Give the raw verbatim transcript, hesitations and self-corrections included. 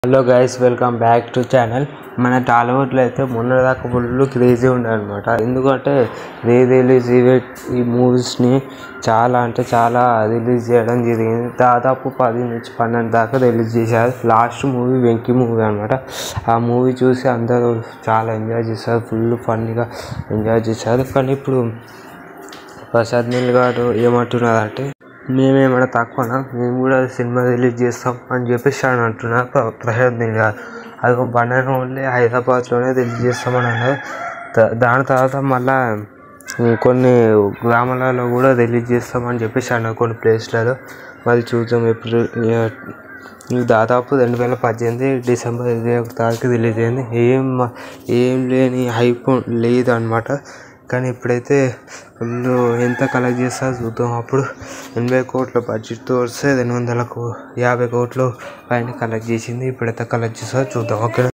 Hello guys, welcome back to channel. మన టాలీవుడ్లో అయితే మొన్నటిదాకా ఫుల్ క్రేజీ ఉండే అనమాట. ఎందుకంటే రీ రిలీజ్ ఈవెంట్ ఈ మూవీస్ని చాలా అంటే చాలా రిలీజ్ చేయడం జరిగింది. దాదాపు పది నుంచి పన్నెండు దాకా రిలీజ్ చేశారు. లాస్ట్ మూవీ వెంకీ మూవీ అనమాట. ఆ మూవీ చూసి అందరూ చాలా ఎంజాయ్ చేశారు, ఫుల్ ఫన్నీగా ఎంజాయ్ చేశారు. కానీ ఇప్పుడు ప్రసాద్ నీల్ గారు ఏమంటున్నారంటే, మేమేమైనా తక్కువనా, మేము కూడా సినిమా రిలీజ్ చేస్తాం అని చెప్పేసి అని అంటున్నారు ప్రసాద్ నీల్ గారు. అది ఒక బండన ఓన్లీ హైదరాబాద్లోనే రిలీజ్ చేస్తామని అన్నారు. దాని తర్వాత మళ్ళా కొన్ని గ్రామాలలో కూడా రిలీజ్ చేస్తామని చెప్పేసి అన్నారు, కొన్ని ప్లేస్లలో. మరి చూద్దాం ఎప్పుడు. దాదాపు రెండు వేల పద్దెనిమిది డిసెంబర్ ఇరవై ఒక తారీఖు రిలీజ్ అయింది. ఏం ఏం లేని హైప్ లేదు అనమాట. కానీ ఇప్పుడైతే ఫుల్ ఎంత కలెక్ట్ చేస్తారో చూద్దాం. అప్పుడు ఎనభై కోట్ల బడ్జెట్తో వస్తే రెండు వందలకు యాభై కోట్లు పైన కలెక్ట్ చేసింది. ఇప్పుడైతే కలెక్ట్ చేస్తారో చూద్దాం. ఓకే.